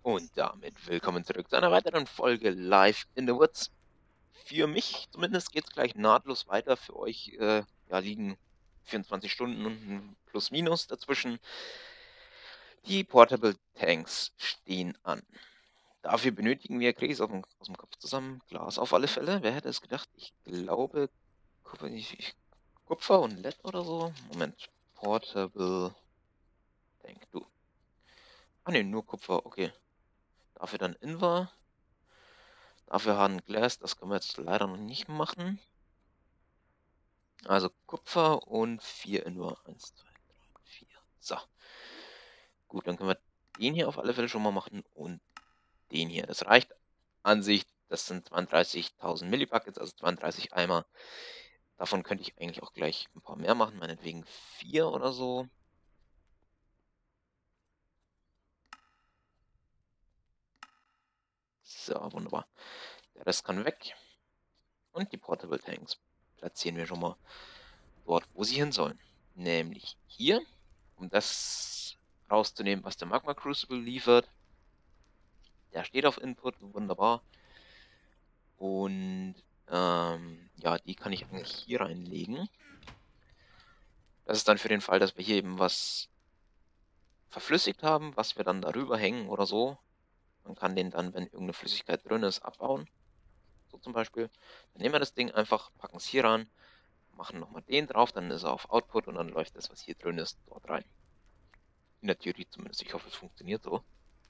Und damit willkommen zurück zu einer weiteren Folge Live in the Woods. Für mich zumindest geht es gleich nahtlos weiter. Für euch ja, liegen 24 Stunden und ein plus minus dazwischen. Die Portable Tanks stehen an. Dafür benötigen wir, kriege ich es aus dem Kopf zusammen, Glas auf alle Fälle. Wer hätte es gedacht? Ich glaube Kupfer und LED oder so. Moment. Portable Tank, du. Ah ne, nur Kupfer, okay. Dafür dann Invar. Dafür Hardened Glass, das können wir jetzt leider noch nicht machen. Also Kupfer und 4 in nur 1, 2, 3, 4. So. Gut, dann können wir den hier auf alle Fälle schon mal machen und den hier. Das reicht an sich. Das sind 32.000 Millibuckets, also 32 Eimer. Davon könnte ich eigentlich auch gleich ein paar mehr machen, meinetwegen 4 oder so. So, wunderbar. Der Rest kann weg. Und die Portable Tanks platzieren wir schon mal dort, wo sie hin sollen. Nämlich hier, um das rauszunehmen, was der Magma Crucible liefert. Der steht auf Input, wunderbar. Und ja, die kann ich eigentlich hier reinlegen. Das ist dann für den Fall, dass wir hier eben was verflüssigt haben, was wir dann darüber hängen oder so. Man kann den dann, wenn irgendeine Flüssigkeit drin ist, abbauen. So zum Beispiel. Dann nehmen wir das Ding einfach, packen es hier ran, machen nochmal den drauf, dann ist er auf Output und dann läuft das, was hier drin ist, dort rein. In der Theorie zumindest. Ich hoffe, es funktioniert so.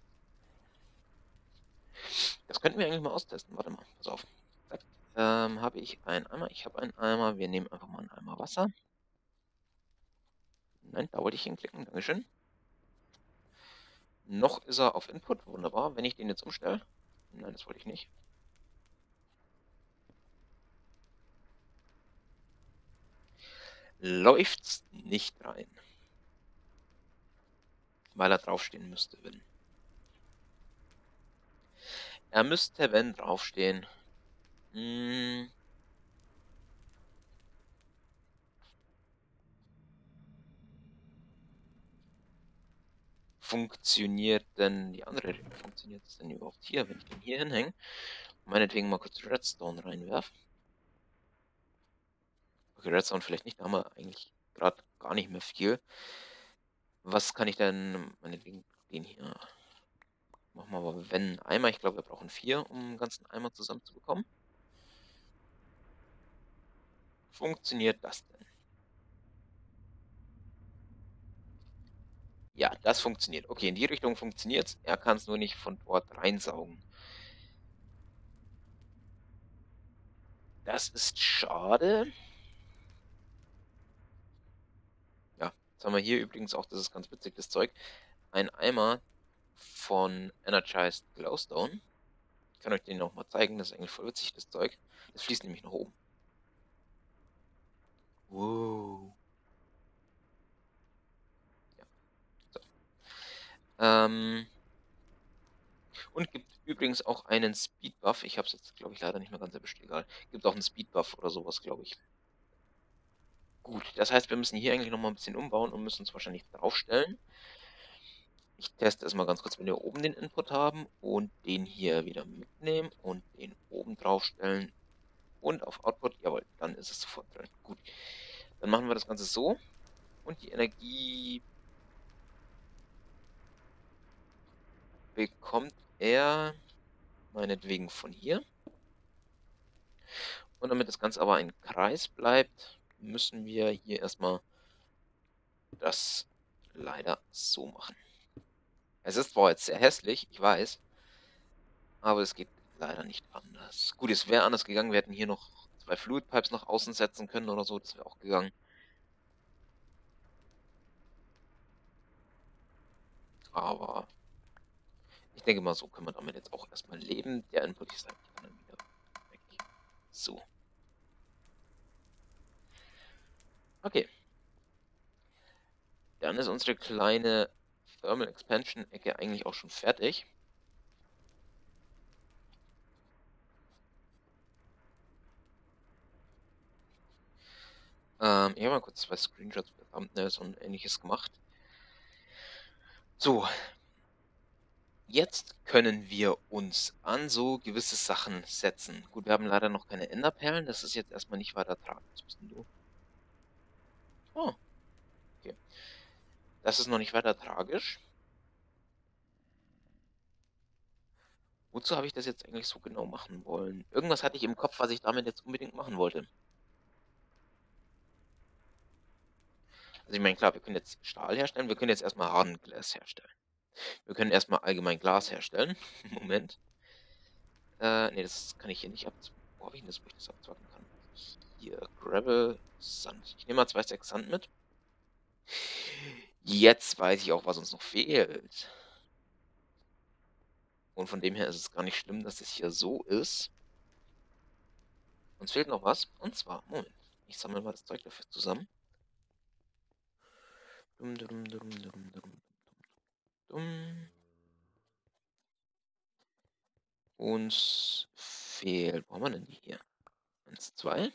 Das könnten wir eigentlich mal austesten. Warte mal, pass auf. Habe ich einen Eimer? Ich habe einen Eimer. Wir nehmen einfach mal einen Eimer Wasser. Nein, da wollte ich hinklicken. Dankeschön. Noch ist er auf Input. Wunderbar. Wenn ich den jetzt umstelle. Nein, das wollte ich nicht. Läuft's nicht rein. Weil er draufstehen müsste, wenn. Er müsste, wenn, draufstehen. Funktioniert denn die andere? Funktioniert es denn überhaupt hier, wenn ich den hier hinhänge? Meinetwegen mal kurz Redstone reinwerfen. Okay, Redstone vielleicht nicht, da haben wir eigentlich gerade gar nicht mehr viel. Was kann ich denn, meinetwegen den hier, machen wir aber wenn Eimer, ich glaube wir brauchen 4, um einen ganzen Eimer zusammenzubekommen. Funktioniert das denn? Ja, das funktioniert. Okay, in die Richtung funktioniert es. Er kann es nur nicht von dort reinsaugen. Das ist schade. Ja, jetzt haben wir hier übrigens auch, das ist ganz witzig, das Zeug, ein Eimer von Energized Glowstone. Ich kann euch den noch mal zeigen, das ist eigentlich voll witzig, das Zeug. Das fließt nämlich nach oben. Wow. Ja, so. Und gibt übrigens auch einen Speed-Buff. Ich habe es jetzt, glaube ich, leider nicht mehr ganz erwischt. Egal. Gibt auch einen Speed-Buff oder sowas, glaube ich. Gut, das heißt, wir müssen hier eigentlich nochmal ein bisschen umbauen und müssen es wahrscheinlich draufstellen. Ich teste erstmal ganz kurz, wenn wir oben den Input haben und den hier wieder mitnehmen und den oben draufstellen und auf Output. Jawohl, dann ist es sofort drin. Gut, dann machen wir das Ganze so und die Energie bekommt er meinetwegen von hier. Und damit das Ganze aber ein Kreis bleibt, müssen wir hier erstmal das leider so machen. Es ist zwar jetzt sehr hässlich, ich weiß, aber es geht leider nicht anders. Gut, es wäre anders gegangen, wir hätten hier noch 2 Fluid Pipes nach außen setzen können oder so, das wäre auch gegangen. Aber ich denke mal, so können wir damit jetzt auch erstmal leben. Der Input ist eigentlich dann wieder weg. So. Okay. Dann ist unsere kleine Thermal Expansion Ecke eigentlich auch schon fertig. Ich habe mal kurz 2 Screenshots für Thumbnails und ähnliches gemacht. So. Jetzt können wir uns an so gewisse Sachen setzen. Gut, wir haben leider noch keine Enderperlen. Das ist jetzt erstmal nicht weiter tragisch. Was bist denn du? Oh, okay. Das ist noch nicht weiter tragisch. Wozu habe ich das jetzt eigentlich so genau machen wollen? Irgendwas hatte ich im Kopf, was ich damit jetzt unbedingt machen wollte. Also ich meine, klar, wir können jetzt Stahl herstellen. Wir können jetzt erstmal Hardened Glass herstellen. Wir können erstmal allgemein Glas herstellen. Moment. Nee, das kann ich hier nicht abzwacken. Wo habe ich denn das, wo ich das abzwacken kann? Hier, Gravel, Sand. Ich nehme mal 2 Stacks Sand mit. Jetzt weiß ich auch, was uns noch fehlt. Und von dem her ist es gar nicht schlimm, dass es hier so ist. Uns fehlt noch was. Und zwar, Moment, ich sammle mal das Zeug dafür zusammen. Dum, dum, dum, dum, dum, dum. Uns fehlt, wo haben wir denn die hier? 1, 2.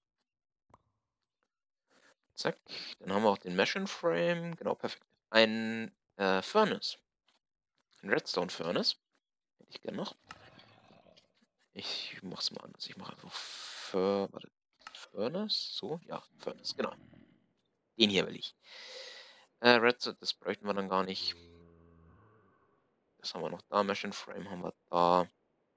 Zack. Dann haben wir auch den Mesh Frame. Genau, perfekt. Ein Furnace. Ein Redstone Furnace. Hätte ich gerne noch. Ich mach's mal anders. Ich mache einfach warte, Furnace. So, ja, Furnace, genau. Den hier will ich. Redstone, das bräuchten wir dann gar nicht. Das haben wir noch da. Mesh Frame haben wir da.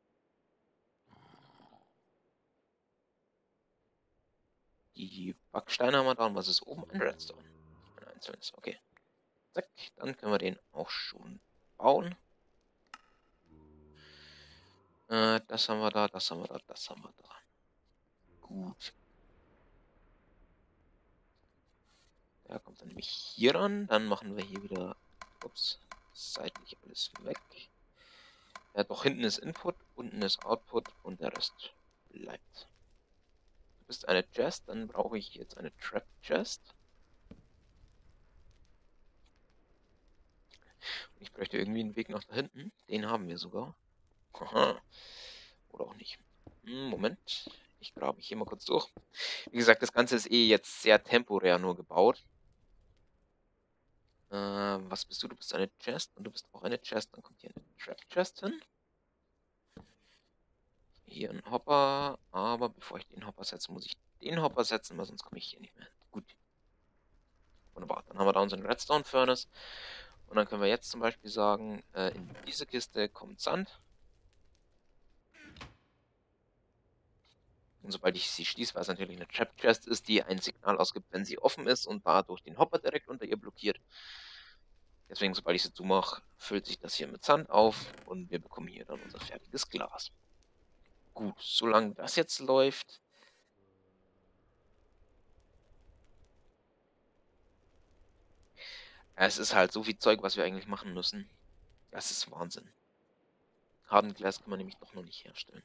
Die Backsteine haben wir da. Und was ist oben? Ein Redstone. Ein einzelnes. Okay. Zack. Dann können wir den auch schon bauen. Das haben wir da. Das haben wir da. Das haben wir da. Gut. Der kommt dann nämlich hier ran. Dann machen wir hier wieder. Ups. Seitlich alles weg. Ja, doch hinten ist Input, unten ist Output und der Rest bleibt. Du bist eine Chest, dann brauche ich jetzt eine Trap Chest. Ich bräuchte irgendwie einen Weg nach da hinten. Den haben wir sogar. Aha. Oder auch nicht. Moment. Ich grabe mich hier mal kurz durch. Wie gesagt, das Ganze ist eh jetzt sehr temporär nur gebaut. Was bist du? Du bist eine Chest und du bist auch eine Chest. Dann kommt hier eine Trap Chest hin. Hier ein Hopper. Aber bevor ich den Hopper setze, muss ich den Hopper setzen, weil sonst komme ich hier nicht mehr hin. Gut. Wunderbar. Dann haben wir da unseren Redstone Furnace. Und dann können wir jetzt zum Beispiel sagen, in diese Kiste kommt Sand. Und sobald ich sie schließe, weil es natürlich eine Trap Chest ist, die ein Signal ausgibt, wenn sie offen ist und dadurch den Hopper direkt unter ihr blockiert. Deswegen, sobald ich sie zumache, füllt sich das hier mit Sand auf und wir bekommen hier dann unser fertiges Glas. Gut, solange das jetzt läuft. Es ist halt so viel Zeug, was wir eigentlich machen müssen. Das ist Wahnsinn. Hardened Glass kann man nämlich doch noch nicht herstellen.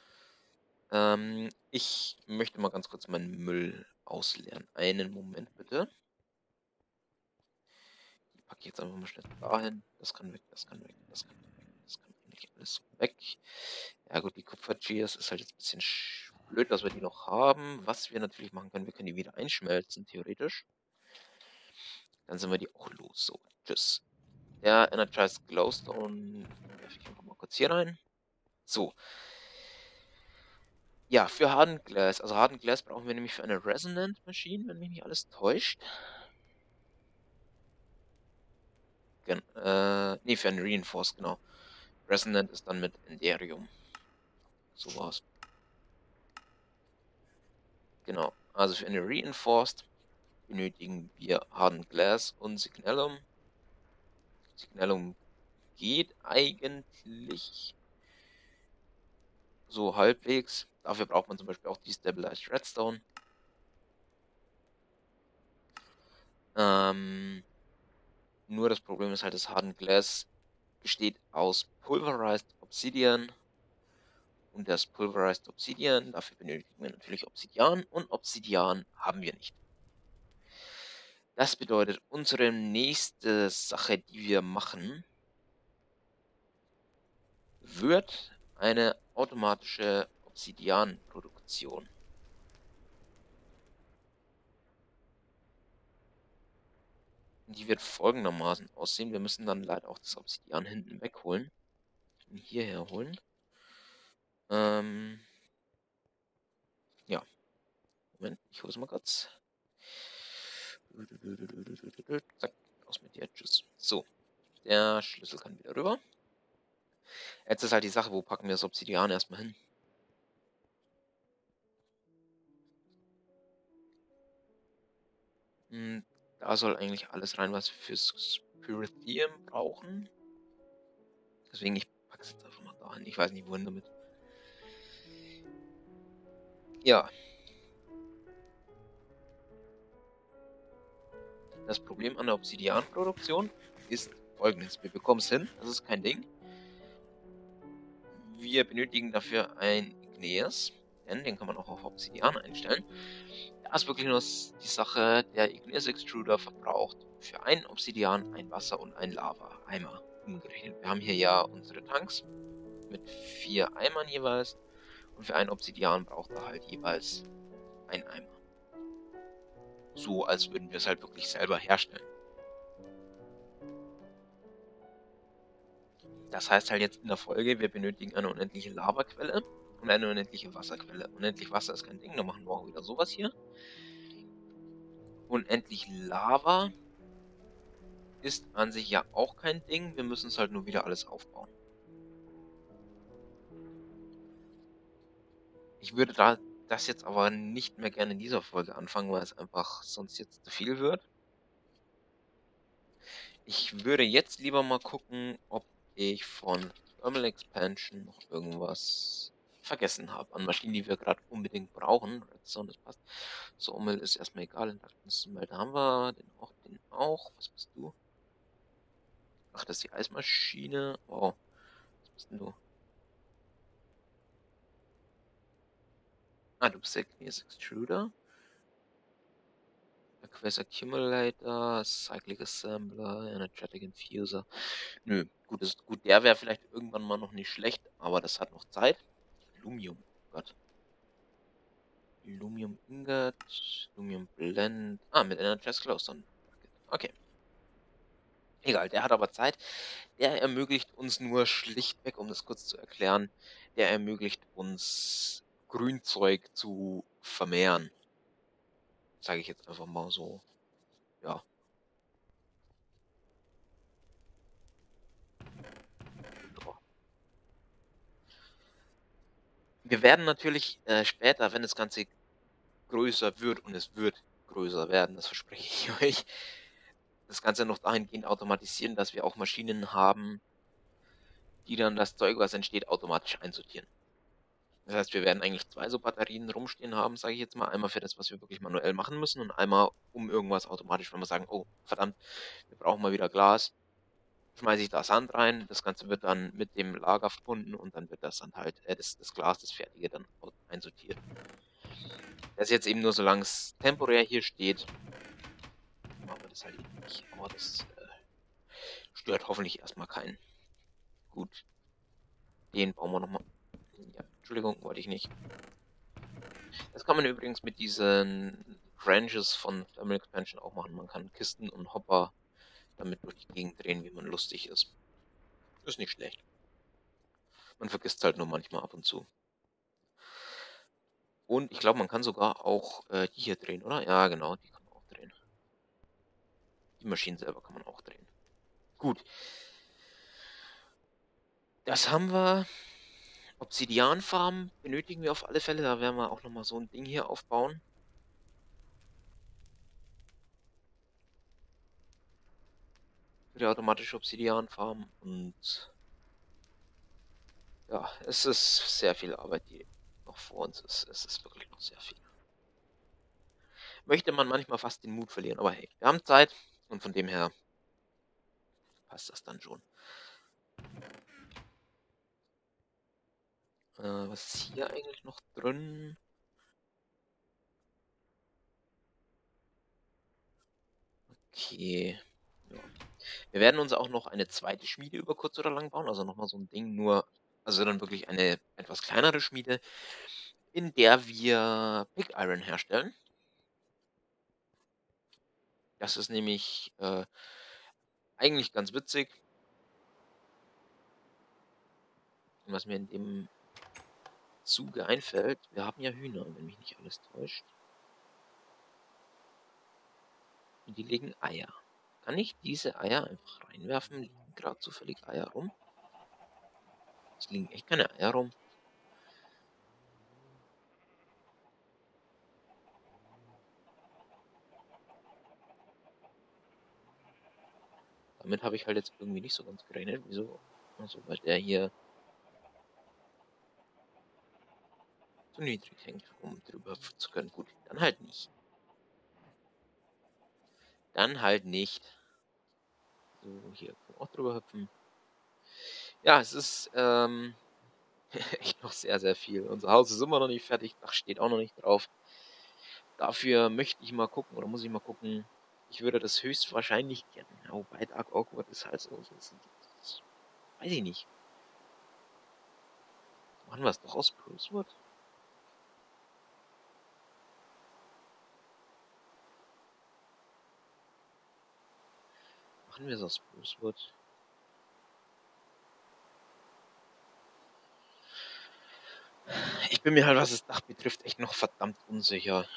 Ich möchte mal ganz kurz meinen Müll ausleeren. Einen Moment bitte. Die packe ich jetzt einfach mal schnell dahin. Das kann weg, das kann weg, das kann weg. Das kann eigentlich alles weg. Ja gut, die Kupfer-Gears ist halt jetzt ein bisschen blöd, dass wir die noch haben. Was wir natürlich machen können, wir können die wieder einschmelzen, theoretisch. Dann sind wir die auch los. So, tschüss. Der Energized Glowstone werfe ich einfach mal kurz hier rein. So. Ja, für Hardened Glass. Also Hardened Glass brauchen wir nämlich für eine Resonant Machine, wenn mich nicht alles täuscht. Nee, für ein Reinforced, genau. Resonant ist dann mit Enderium. So war's. Genau. Also für eine Reinforced benötigen wir Hardened Glass und Signalum. Signalum geht eigentlich so halbwegs. Dafür braucht man zum Beispiel auch Destabilized Redstone. Nur das Problem ist halt, das Hardened Glass besteht aus Pulverized Obsidian. Und das Pulverized Obsidian, dafür benötigen wir natürlich Obsidian. Und Obsidian haben wir nicht. Das bedeutet, unsere nächste Sache, die wir machen, wird eine automatische Obsidianproduktion. Die wird folgendermaßen aussehen. Wir müssen dann leider auch das Obsidian hinten wegholen. ihn hierher holen. Ja. Moment, ich hole es mal kurz. Zack, aus mit dir, tschüss. So, der Schlüssel kann wieder rüber. Jetzt ist halt die Sache, wo packen wir das Obsidian erstmal hin? Da soll eigentlich alles rein, was wir fürs Spirithium brauchen. Deswegen, ich packe es jetzt einfach mal dahin. Ich weiß nicht, wohin damit. Ja. Das Problem an der Obsidian-Produktion ist folgendes. Wir bekommen es hin, das ist kein Ding. Wir benötigen dafür ein Igneous, denn den kann man auch auf Obsidian einstellen. Da ist wirklich nur die Sache, der Igneous Extruder verbraucht für ein Obsidian, ein Wasser und ein Lava-Eimer umgerechnet. Wir haben hier ja unsere Tanks mit 4 Eimern jeweils und für ein Obsidian braucht er halt jeweils ein Eimer. So, als würden wir es halt wirklich selber herstellen. Das heißt halt jetzt in der Folge, wir benötigen eine unendliche Lavaquelle und eine unendliche Wasserquelle. Unendlich Wasser ist kein Ding, da machen wir auch wieder sowas hier. Unendlich Lava ist an sich ja auch kein Ding, wir müssen es halt nur wieder alles aufbauen. Ich würde das jetzt aber nicht mehr gerne in dieser Folge anfangen, weil es einfach sonst jetzt zu viel wird. Ich würde jetzt lieber mal gucken, ob ich von Thermal Expansion noch irgendwas vergessen habe. An Maschinen, die wir gerade unbedingt brauchen. Redstone, das passt. Sawmill ist erstmal egal. Da haben wir den auch. Was bist du? Ach, das ist die Eismaschine. Oh, was bist denn du? Ah, du bist der Igneous Extruder. Aqueous Accumulator, Cyclic Assembler, Energetic Infuser. Nö, gut, der wäre vielleicht irgendwann mal noch nicht schlecht, aber das hat noch Zeit. Lumium, Gott. Lumium Ingot, Lumium Blend. Ah, mit Energized Glowstone. Okay. Egal, der hat aber Zeit. Der ermöglicht uns nur schlichtweg, um das kurz zu erklären, der ermöglicht uns Grünzeug zu vermehren. Sage ich jetzt einfach mal so. Ja. Wir werden natürlich später, wenn das Ganze größer wird, und es wird größer werden, das verspreche ich euch, das Ganze noch dahingehend automatisieren, dass wir auch Maschinen haben, die dann das Zeug, was entsteht, automatisch einsortieren. Das heißt, wir werden eigentlich 2 so Batterien rumstehen haben, sage ich jetzt mal. Einmal für das, was wir wirklich manuell machen müssen und einmal um irgendwas automatisch, wenn wir sagen, oh, verdammt, wir brauchen mal wieder Glas, schmeiße ich da Sand rein, das Ganze wird dann mit dem Lager verbunden und dann wird das Sand halt, das Glas, das Fertige dann einsortiert. Das ist jetzt eben nur, solange es temporär hier steht, machen wir das halt eben nicht. Aber das stört hoffentlich erstmal keinen. Gut, den bauen wir nochmal. Ja, Entschuldigung, wollte ich nicht. Das kann man übrigens mit diesen Branches von Thermal Expansion auch machen. Man kann Kisten und Hopper damit durch die Gegend drehen, wie man lustig ist. Ist nicht schlecht. Man vergisst halt nur manchmal ab und zu. Und ich glaube, man kann sogar auch die hier drehen, oder? Ja, genau, die kann man auch drehen. Die Maschinen selber kann man auch drehen. Gut. Das haben wir. Obsidianfarmen benötigen wir auf alle Fälle. Da werden wir auch nochmal so ein Ding hier aufbauen. Für die automatische Obsidianfarm. Und ja, es ist sehr viel Arbeit, die noch vor uns ist. Es ist wirklich noch sehr viel. Möchte man manchmal fast den Mut verlieren, aber hey, wir haben Zeit und von dem her passt das dann schon. Was ist hier eigentlich noch drin? Okay. Ja. Wir werden uns auch noch eine zweite Schmiede über kurz oder lang bauen, also nochmal so ein Ding, nur, also dann wirklich eine etwas kleinere Schmiede, in der wir Pig Iron herstellen. Das ist nämlich eigentlich ganz witzig. Und was mir in dem Zuge einfällt, wir haben ja Hühner, wenn mich nicht alles täuscht. Und die legen Eier. Kann ich diese Eier einfach reinwerfen? Liegen gerade zufällig Eier rum? Es liegen echt keine Eier rum. Damit habe ich halt jetzt irgendwie nicht so ganz gerechnet. Wieso? Also, weil der hier zu niedrig hängt, um drüber hüpfen zu können. Gut, dann halt nicht. Dann halt nicht. So, hier können wir auch drüber hüpfen. Ja, es ist echt noch sehr, sehr viel. Unser Haus ist immer noch nicht fertig. Dach steht auch noch nicht drauf. Dafür möchte ich mal gucken, oder muss ich mal gucken. Ich würde das höchstwahrscheinlich gerne. Wobei Dark Awkward ist halt so. Das weiß ich nicht. Machen wir es doch aus Sprucewood? Machen wir es aus Sprucewood? Ich bin mir halt, was das Dach betrifft, echt noch verdammt unsicher.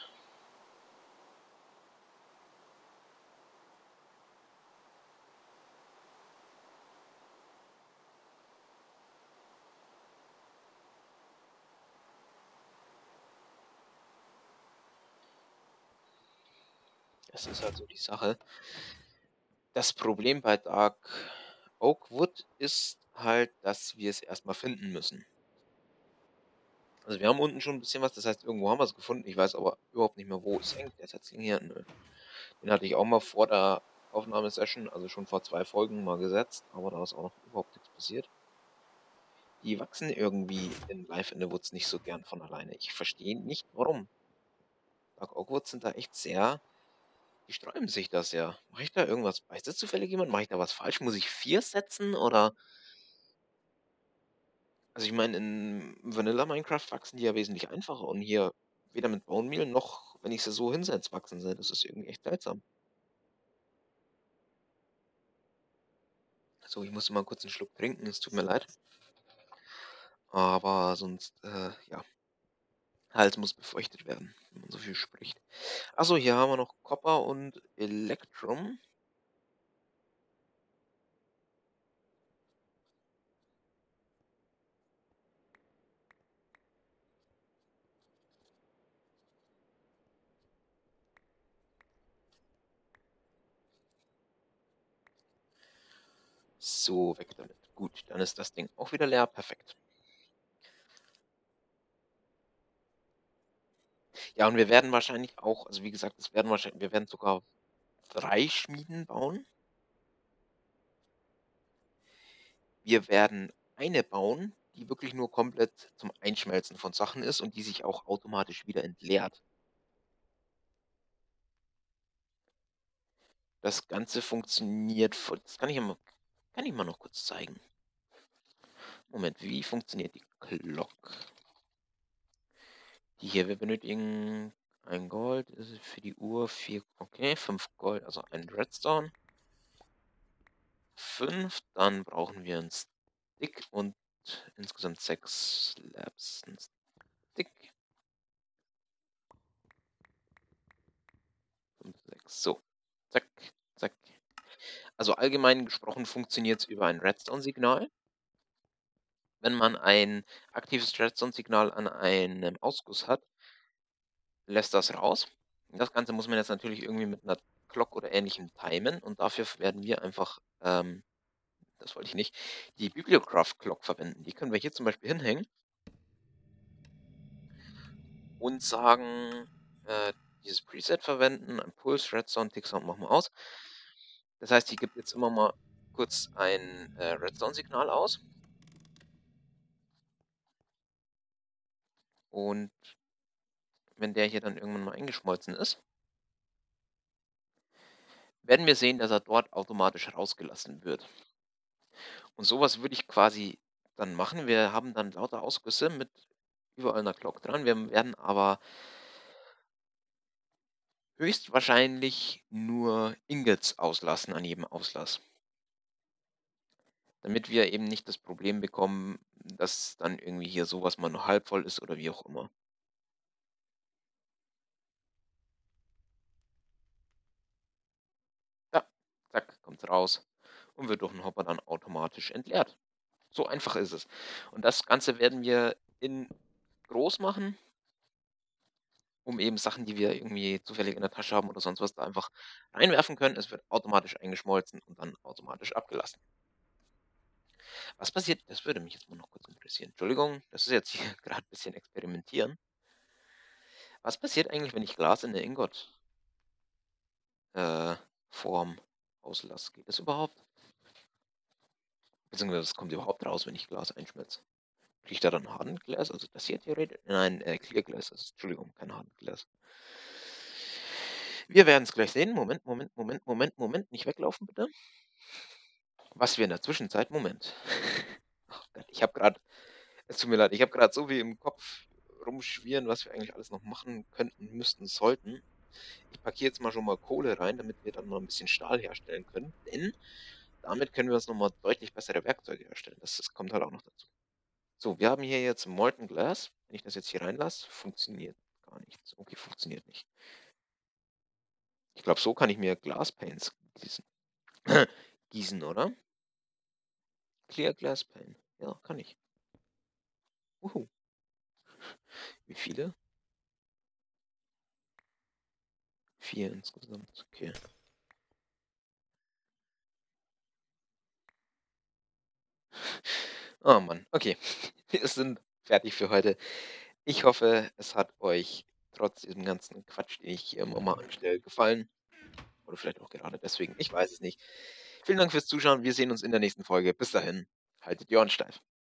Das ist halt so die Sache. Das Problem bei Dark Oakwood ist halt, dass wir es erstmal finden müssen. Also wir haben unten schon ein bisschen was, das heißt, irgendwo haben wir es gefunden. Ich weiß aber überhaupt nicht mehr, wo es hängt. Der Setzling hier, nö. Den hatte ich auch mal vor der Aufnahmesession, also schon vor 2 Folgen mal gesetzt, aber da ist auch noch überhaupt nichts passiert. Die wachsen irgendwie in Life in the Woods nicht so gern von alleine. Ich verstehe nicht, warum. Dark Oakwoods sind da echt sehr, die sträuben sich das ja. Mache ich da irgendwas? Weiß das zufällig jemand? Mache ich da was falsch? Muss ich 4 setzen oder? Also ich meine, in Vanilla Minecraft wachsen die ja wesentlich einfacher und hier weder mit Bone Meal noch, wenn ich sie so hinsetze, wachsen sie. Das ist irgendwie echt seltsam. So, ich muss mal kurz einen Schluck trinken, es tut mir leid. Aber sonst, ja. Hals muss befeuchtet werden, wenn man so viel spricht. Achso, hier haben wir noch Copper und Electrum. So, weg damit. Gut, dann ist das Ding auch wieder leer. Perfekt. Ja, und wir werden wahrscheinlich auch, also wie gesagt, wir werden sogar 3 Schmieden bauen. Wir werden eine bauen, die wirklich nur komplett zum Einschmelzen von Sachen ist und die sich auch automatisch wieder entleert. Das Ganze funktioniert, das kann ich mal noch kurz zeigen. Moment, wie funktioniert die Glock? Die hier, wir benötigen ein Gold, das ist für die Uhr 4, okay, 5 Gold, also ein Redstone. 5, dann brauchen wir einen Stick und insgesamt 6 Slabs. Ein Stick. 5, 6, so. Zack, zack. Also allgemein gesprochen funktioniert es über ein Redstone-Signal. Wenn man ein aktives Redstone-Signal an einem Ausguss hat, lässt das raus. Das Ganze muss man jetzt natürlich irgendwie mit einer Clock oder ähnlichem timen und dafür werden wir einfach, das wollte ich nicht, die Bibliocraft Clock verwenden. Die können wir hier zum Beispiel hinhängen und sagen, dieses Preset verwenden, ein Puls, Redstone, Ticksound machen wir aus. Das heißt, die gibt jetzt immer mal kurz ein Redstone-Signal aus. Und wenn der hier dann irgendwann mal eingeschmolzen ist, werden wir sehen, dass er dort automatisch rausgelassen wird. Und sowas würde ich quasi dann machen. Wir haben dann lauter Ausgüsse mit überall einer Glock dran. Wir werden aber höchstwahrscheinlich nur Ingots auslassen an jedem Auslass. Damit wir eben nicht das Problem bekommen, dass dann irgendwie hier sowas mal nur halb voll ist oder wie auch immer. Ja, zack, kommt's raus und wird durch 'n Hopper dann automatisch entleert. So einfach ist es. Und das Ganze werden wir in groß machen, um eben Sachen, die wir irgendwie zufällig in der Tasche haben oder sonst was, da einfach reinwerfen können. Es wird automatisch eingeschmolzen und dann automatisch abgelassen. Was passiert, das würde mich jetzt mal noch kurz interessieren. Entschuldigung, das ist jetzt hier gerade ein bisschen experimentieren. Was passiert eigentlich, wenn ich Glas in 'ne Ingot äh, Form auslasse? Geht das überhaupt? Beziehungsweise was kommt überhaupt raus, wenn ich Glas einschmelze? Kriege ich da dann Hartglas? Also das hier theoretisch? Nein, Clear Glass. Also, Entschuldigung, kein Hartglas. Wir werden es gleich sehen. Moment, Moment, Moment, Moment, Moment. Nicht weglaufen, bitte. Was wir in der Zwischenzeit. Moment. Oh Gott, ich habe gerade. Es tut mir leid, ich habe gerade so viel im Kopf rumschwirren, was wir eigentlich alles noch machen könnten, müssten, sollten. Ich packe jetzt mal schon mal Kohle rein, damit wir dann mal ein bisschen Stahl herstellen können. Denn damit können wir uns nochmal deutlich bessere Werkzeuge herstellen. Das kommt halt auch noch dazu. So, wir haben hier jetzt Molten Glass. Wenn ich das jetzt hier reinlasse, funktioniert gar nichts. Okay, funktioniert nicht. Ich glaube, so kann ich mir Glaspaints gießen. Gießen, oder? Clear Glass Paint. Ja, kann ich. Uhu. Wie viele? 4 insgesamt. Okay. Oh Mann. Okay. Wir sind fertig für heute. Ich hoffe, es hat euch trotz diesem ganzen Quatsch, den ich hier immer mal anstelle, gefallen. Oder vielleicht auch gerade deswegen. Ich weiß es nicht. Vielen Dank fürs Zuschauen. Wir sehen uns in der nächsten Folge. Bis dahin. Haltet die Ohren steif.